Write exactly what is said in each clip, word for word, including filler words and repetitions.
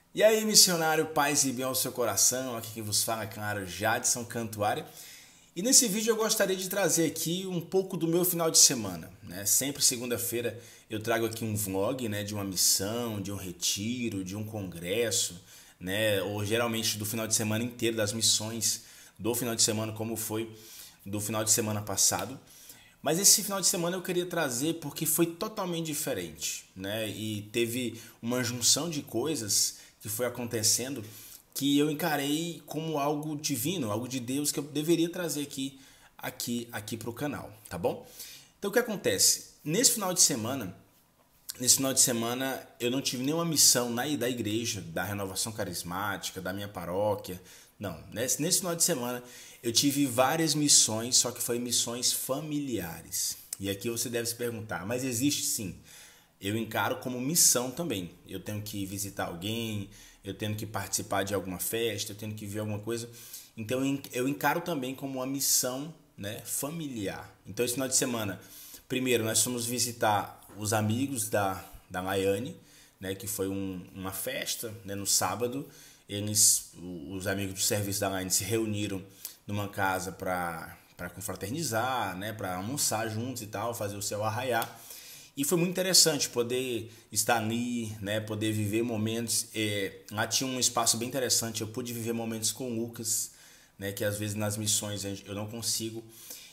E aí, missionário, paz e bem ao seu coração, aqui quem vos fala é claro, Jadson Cantuária. E nesse vídeo eu gostaria de trazer aqui um pouco do meu final de semana, né? Sempre segunda-feira eu trago aqui um vlog, né, de uma missão, de um retiro, de um congresso, né, ou geralmente do final de semana inteiro, das missões do final de semana, como foi do final de semana passado. Mas esse final de semana eu queria trazer porque foi totalmente diferente, né? E teve uma junção de coisas que foi acontecendo que eu encarei como algo divino, algo de Deus que eu deveria trazer aqui aqui aqui para o canal, tá bom? Então o que acontece? Nesse final de semana, nesse final de semana eu não tive nenhuma missão na da igreja, da renovação carismática, da minha paróquia. Não, nesse, nesse final de semana eu tive várias missões, só que foi missões familiares. E aqui você deve se perguntar, mas existe sim. Eu encaro como missão também. Eu tenho que visitar alguém, eu tenho que participar de alguma festa, eu tenho que ver alguma coisa. Então eu encaro também como uma missão, né, familiar. Então esse final de semana, primeiro nós fomos visitar os amigos da, da Laiane, né, que foi um, uma festa, né, no sábado. Eles, os amigos do serviço da Laiane se reuniram numa casa para para confraternizar, né, para almoçar juntos e tal, fazer o céu arraiar. E foi muito interessante poder estar ali, né, poder viver momentos. É, lá tinha um espaço bem interessante, eu pude viver momentos com o Lucas, né, que às vezes nas missões eu não consigo.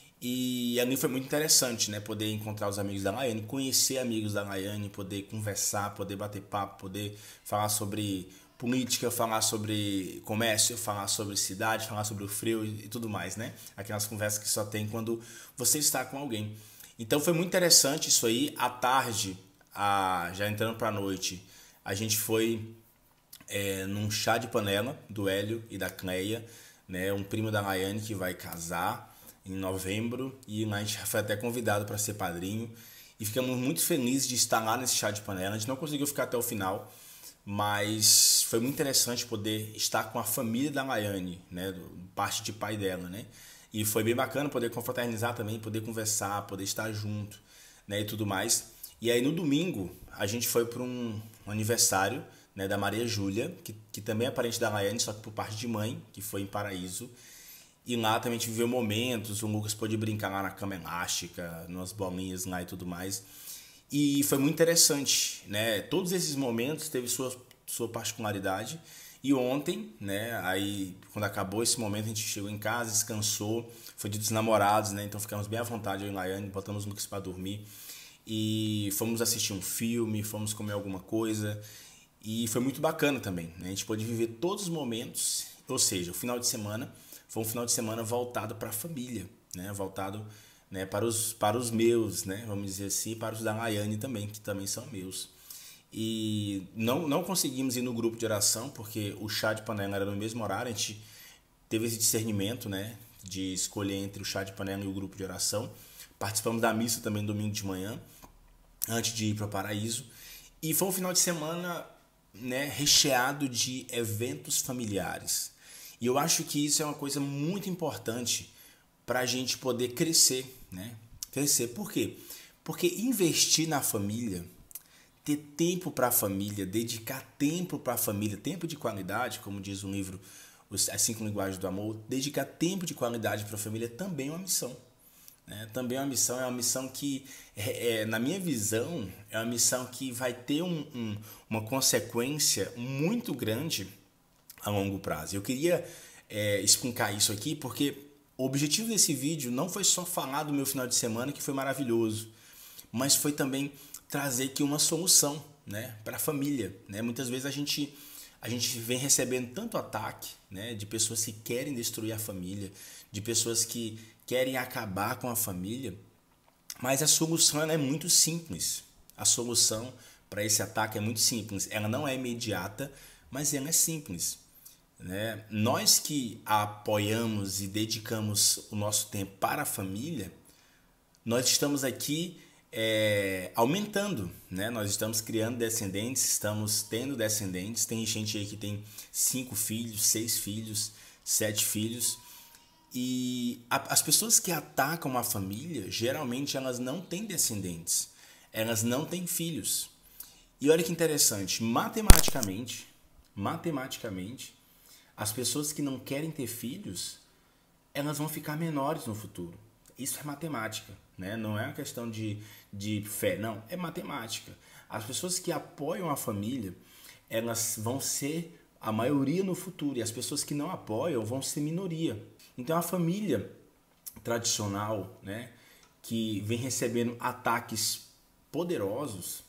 E ali foi muito interessante, né, poder encontrar os amigos da Laiane, conhecer amigos da Laiane, poder conversar, poder bater papo, poder falar sobre política, falar sobre comércio, falar sobre cidade, falar sobre o frio e tudo mais, né? Aquelas conversas que só tem quando você está com alguém. Então foi muito interessante isso aí. À tarde, a, já entrando para a noite, a gente foi é, num chá de panela do Hélio e da Cleia, né? Um primo da Laiane que vai casar em novembro e a gente foi até convidado para ser padrinho. E ficamos muito felizes de estar lá nesse chá de panela. A gente não conseguiu ficar até o final, mas foi muito interessante poder estar com a família da Laiane, né? Parte de pai dela, né? E foi bem bacana poder confraternizar também, poder conversar, poder estar junto, né, e tudo mais. E aí no domingo a gente foi para um aniversário, né, da Maria Júlia, que, que também é parente da Laiane, só que por parte de mãe, que foi em Paraíso. E lá também a gente viveu momentos, o Lucas pôde brincar lá na cama elástica, nas bolinhas lá e tudo mais. E foi muito interessante, né? Todos esses momentos teve sua, sua particularidade. E ontem, né, aí quando acabou esse momento, a gente chegou em casa, descansou, foi dia dos namorados, né, então ficamos bem à vontade, eu e Laiane, botamos o Lucas para dormir e fomos assistir um filme, fomos comer alguma coisa e foi muito bacana também, né, a gente pôde viver todos os momentos, ou seja, o final de semana foi um final de semana voltado para a família, né, voltado, né, para os, para os meus, né, vamos dizer assim, para os da Laiane também, que também são meus. E não, não conseguimos ir no grupo de oração, porque o chá de panela era no mesmo horário, a gente teve esse discernimento, né, de escolher entre o chá de panela e o grupo de oração. Participamos da missa também domingo de manhã, antes de ir para o Paraíso. E foi um final de semana, né, recheado de eventos familiares. E eu acho que isso é uma coisa muito importante para a gente poder crescer, né? Crescer. Por quê? Porque investir na família, ter tempo para a família, dedicar tempo para a família, tempo de qualidade, como diz o livro As Cinco Linguagens do Amor, dedicar tempo de qualidade para a família também é uma missão. Né? Também é uma missão, é uma missão que, é, é, na minha visão, é uma missão que vai ter um, um, uma consequência muito grande a longo prazo. Eu queria é, explicar isso aqui porque o objetivo desse vídeo não foi só falar do meu final de semana, que foi maravilhoso, mas foi também trazer aqui uma solução, né, para a família, né? Muitas vezes a gente a gente vem recebendo tanto ataque, né, de pessoas que querem destruir a família, de pessoas que querem acabar com a família, mas a solução ela é muito simples. A solução para esse ataque é muito simples. Ela não é imediata, mas ela é simples, né? Nós que apoiamos e dedicamos o nosso tempo para a família, nós estamos aqui é, aumentando, né? Nós estamos criando descendentes, estamos tendo descendentes. Tem gente aí que tem cinco filhos, seis filhos, sete filhos. E a, as pessoas que atacam a família, geralmente elas não têm descendentes, elas não têm filhos. E olha que interessante, matematicamente, matematicamente, as pessoas que não querem ter filhos, elas vão ficar menores no futuro. Isso é matemática, né? Não é uma questão de, de fé, não, é matemática. As pessoas que apoiam a família, elas vão ser a maioria no futuro, e as pessoas que não apoiam vão ser minoria. Então a família tradicional, né, que vem recebendo ataques poderosos,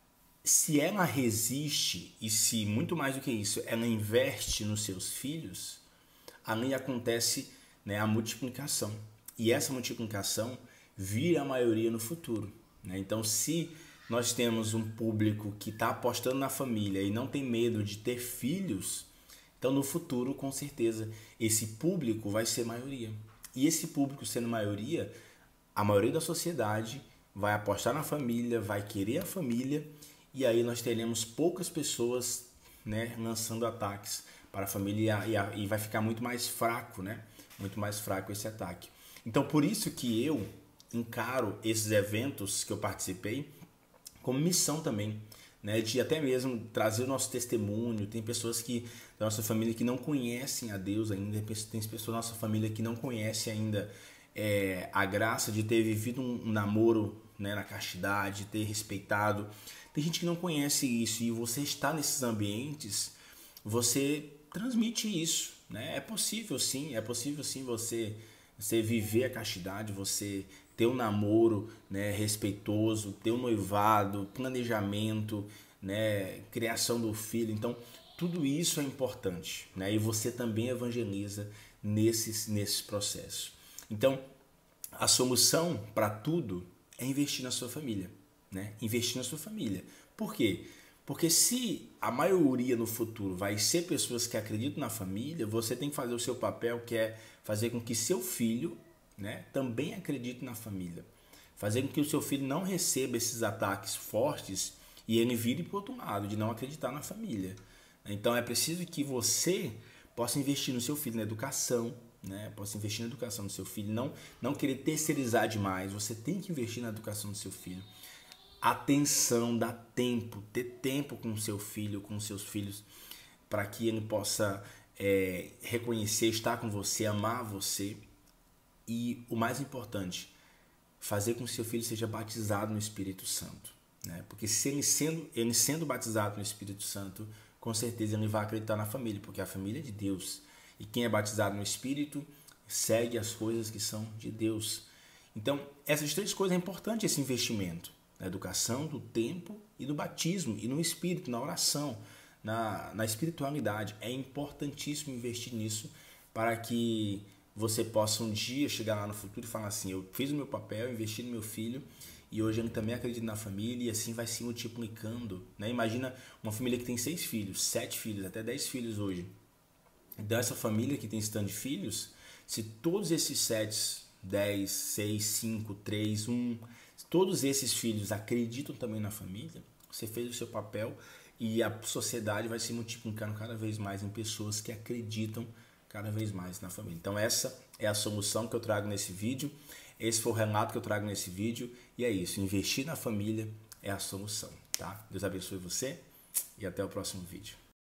se ela resiste e se, muito mais do que isso, ela investe nos seus filhos, ali acontece, né, a multiplicação. E essa multiplicação vira a maioria no futuro, né? Então, se nós temos um público que está apostando na família e não tem medo de ter filhos, então no futuro, com certeza, esse público vai ser maioria. E esse público sendo maioria, a maioria da sociedade vai apostar na família, vai querer a família, e aí nós teremos poucas pessoas, né, lançando ataques para a família, e, a, e vai ficar muito mais fraco, né? Muito mais fraco esse ataque. Então, por isso que eu encaro esses eventos que eu participei como missão também, né, de até mesmo trazer o nosso testemunho. Tem pessoas que da nossa família que não conhecem a Deus ainda, tem pessoas da nossa família que não conhecem ainda é, a graça de ter vivido um, um namoro, né, na castidade, ter respeitado. Tem gente que não conhece isso, e você está nesses ambientes, você transmite isso, né? É possível sim, é possível sim você, você viver a castidade, você ter um namoro, né, respeitoso, ter um noivado, planejamento, né, criação do filho. Então, tudo isso é importante, né? E você também evangeliza nesses, nesses processos. Então, a solução para tudo é investir na sua família, né? Investir na sua família. Por quê? Porque se a maioria no futuro vai ser pessoas que acreditam na família, você tem que fazer o seu papel, que é fazer com que seu filho, né, também acredite na família. Fazer com que o seu filho não receba esses ataques fortes e ele vire para o outro lado, de não acreditar na família. Então é preciso que você possa investir no seu filho, na educação, né? Possa investir na educação do seu filho, não, não querer terceirizar demais. Você tem que investir na educação do seu filho. Atenção, dá tempo, ter tempo com o seu filho, com os seus filhos, para que ele possa é, reconhecer, estar com você, amar você. E o mais importante, fazer com que seu filho seja batizado no Espírito Santo, né? Porque se ele sendo, ele sendo batizado no Espírito Santo, com certeza ele vai acreditar na família, porque a família é de Deus. E quem é batizado no Espírito segue as coisas que são de Deus. Então, essas três coisas é importante, esse investimento. Na educação, do tempo e do batismo, e no Espírito, na oração, na, na espiritualidade. É importantíssimo investir nisso para que você possa um dia chegar lá no futuro e falar assim: eu fiz o meu papel, investi no meu filho, e hoje ele também acredita na família, e assim vai se multiplicando, né? Imagina uma família que tem seis filhos, sete filhos, até dez filhos hoje. Então essa família que tem esse tanto de filhos, se todos esses sete, dez, seis, cinco, três, um, todos esses filhos acreditam também na família, você fez o seu papel, e a sociedade vai se multiplicando cada vez mais em pessoas que acreditam cada vez mais na família. Então essa é a solução que eu trago nesse vídeo, esse foi o relato que eu trago nesse vídeo, e é isso, investir na família é a solução, tá? Deus abençoe você e até o próximo vídeo.